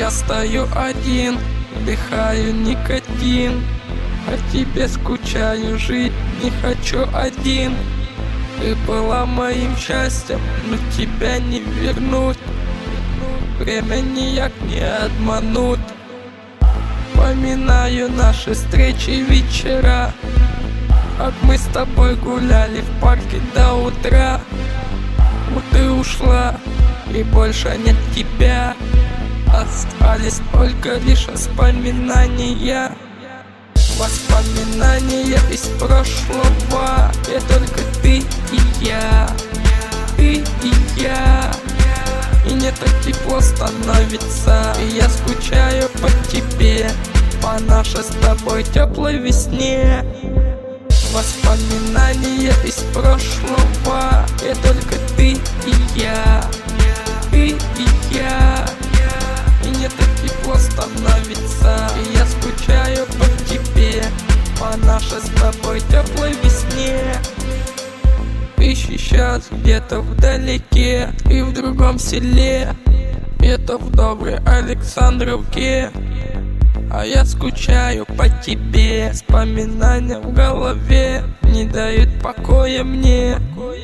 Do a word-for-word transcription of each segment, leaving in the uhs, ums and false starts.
Я стою один, вдыхаю никотин, о тебе скучаю, жить не хочу один. Ты была моим счастьем, но тебя не вернуть. Время никак не обмануть. Вспоминаю наши встречи вечера, как мы с тобой гуляли в парке до утра. Вот ты ушла, и больше нет тебя. Остались только лишь воспоминания. Воспоминания из прошлого. И только ты и я, ты и я. И не так тепло становится, и я скучаю по тебе, по нашей с тобой теплой весне. Воспоминания из прошлого. И только ты и я, ты и я. И не так тепло становится, и я скучаю по тебе, по нашей с тобой теплой весне. Ты сейчас где-то вдалеке и в другом селе, это в доброй Александровке. А я скучаю по тебе, вспоминания в голове не дают покоя мне.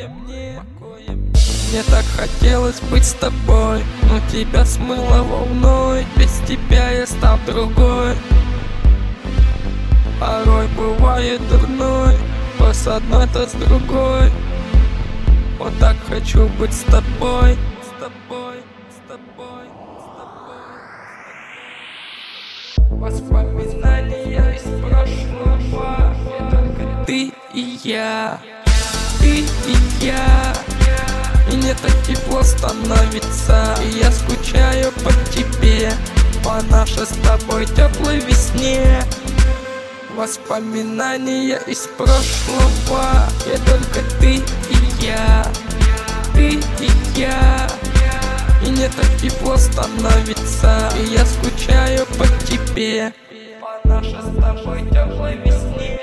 Мне так хотелось быть с тобой, но тебя смыло волной. Без тебя я стал другой. Порой бывает дурной, то с одной, то с другой. Вот так хочу быть с тобой, с тобой, с тобой, с тобой. Воспоминания из прошлого. И только ты и я, ты и я. И не так тепло становится, и я скучаю по тебе, по нашей с тобой теплой весне. Воспоминания из прошлого. И только ты и я, ты и я. И не так тепло становится, и я скучаю по тебе, по нашей с тобой теплой весне.